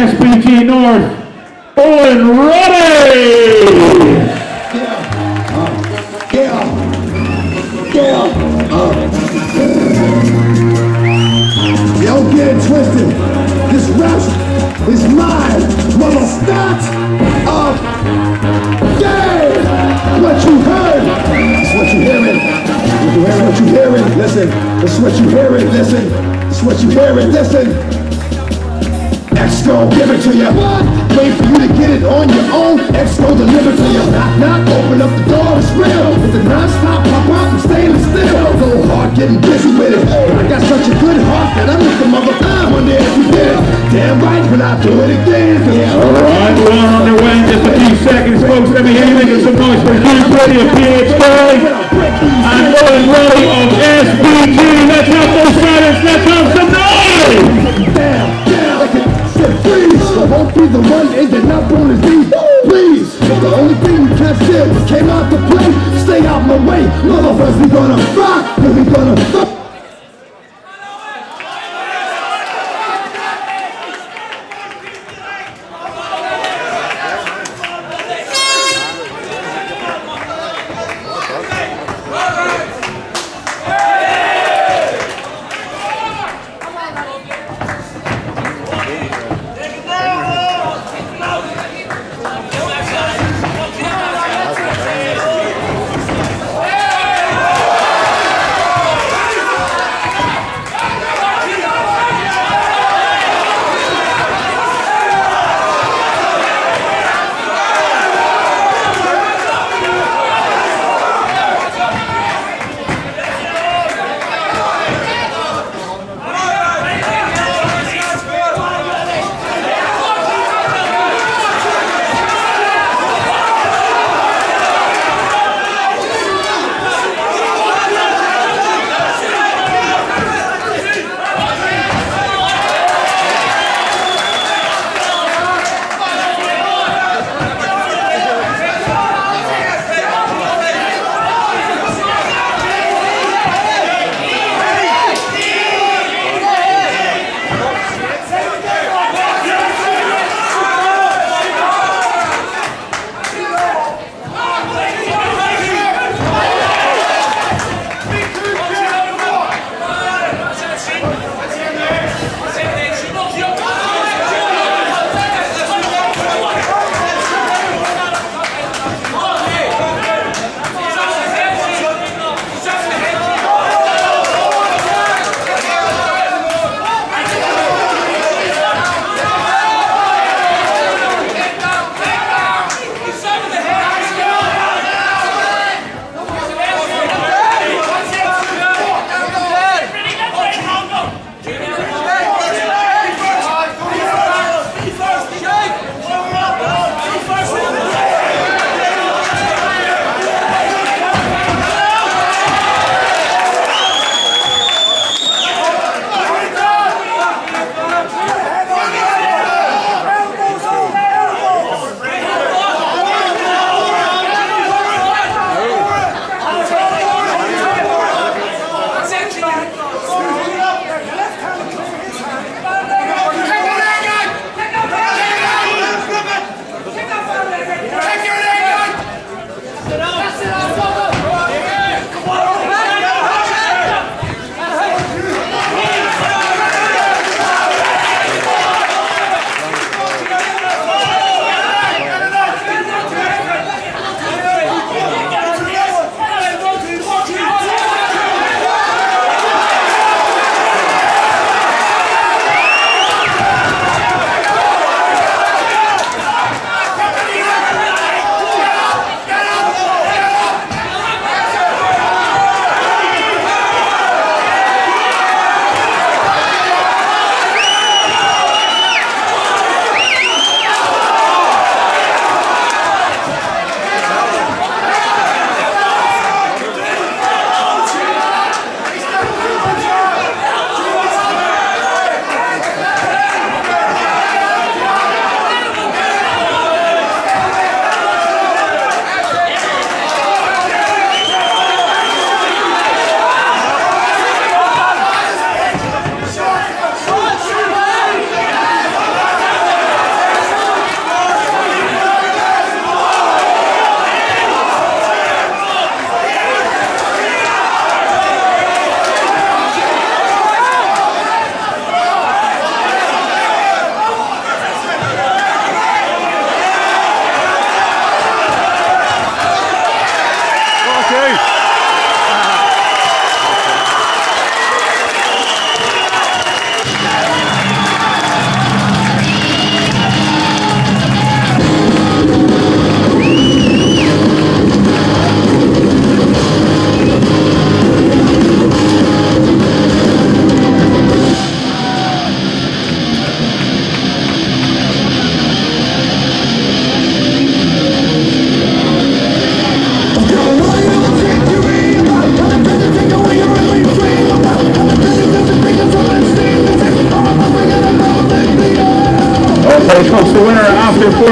SBG North, Owen Roddy! Don't get it twisted. This rap is mine. Mother start of day. What you heard is what you hearing. It's what you hearing. Listen. It's what you hearing. Listen. It's what you hearing. Listen. X gon' give it to you. Wait for you to get it on your own. X gon' deliver to you. Knock, knock, open up the door, it's real. It's a non-stop pop-out and stainless steel. Go hard getting busy with it. I got such a good heart that I make the mother one day if you did it. Damn right when I do it again. Alright, we're on their way in just a few seconds, folks. Let me hear you making some noise for Hugh Brady of PH Sterling and Owen Roddy of SBG. Let's have those silence. Let's have some noise! Damn, like it said freeze. I won't be the one ending up on his knees. Please, the only thing you can't steal came out to play. Stay out my way, motherfuckers. We gonna rock, and we gonna fuck.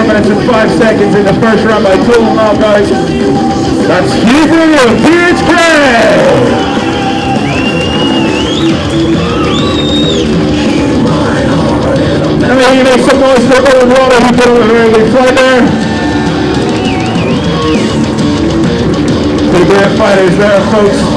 minutes and 5 seconds in the first round by total now, guys. That's Huber of PHK. Let me hear you make some noise for Owen Water, who put on a very good fight there. Pretty great fighters there, folks.